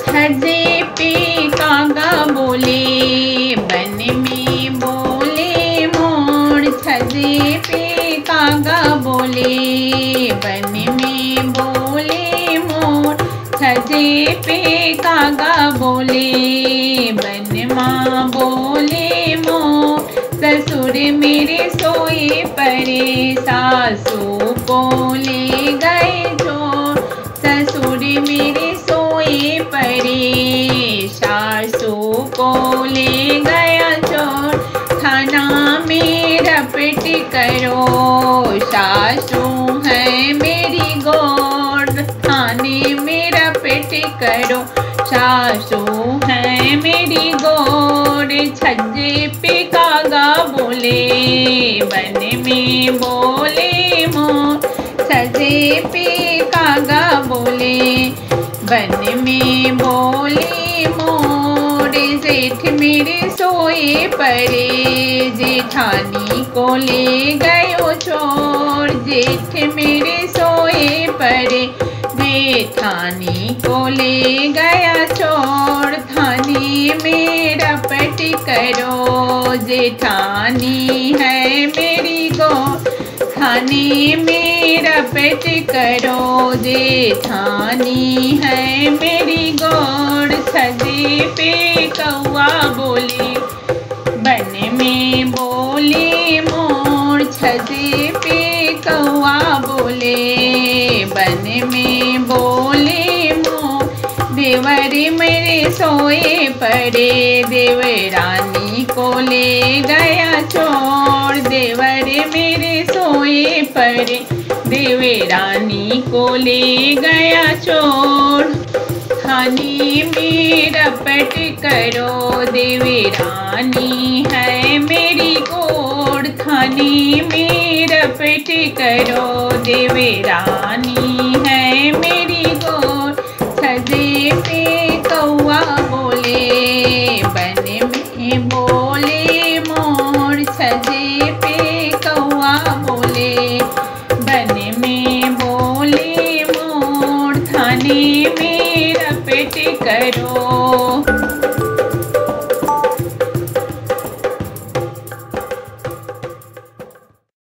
छज्जे पे कागा बोले, बन में बोले मोर। छज्जे पे कागा बोले, बन में बोले मोर। छज्जे पे कागा बोले, बन माँ बोले मोर। ससुर मेरे सोए परे, सासू को ले गए चोर। ससुर मेरे सोए परे, सासू को ले गया चोर। थाना में रपट करो, सासू है मेरी गोर। थाने में रपट करो, सासू है मेरी गोर। छज्जे पे कागा बोले, बन में बोले मोर। छज्जे पे कागा बोले, बन में बोले मोर। जेठ मेरे सोए परे, जेठानी को ले गयो चोर। जेठ मेरे सोए परे, जेठानी को ले गया चोर। थाने में रपट करो, जेठानी है मेरी गोर। थाने में रपट करो, जेठानी है मेरी गोर। छज्जे पे कौआ बोले, बन में बोले मोर। छज्जे पे कौआ बोले, बन में बोले मोर। देवर मेरे सोए पड़े, देवरानी को ले गया चोर। देवर मेरे सोए पड़े, देवरानी को ले गया चोर। थाने में रपट करो, देवरानी है मेरी गोर। थाने में रपट करो, देवरानी है मेरी गोर। छज्जे पे कौआ बोले, बन में बोले मोर। छज्जे पे कौआ बोले, बन में बोले मोर। थाने में रपट करो।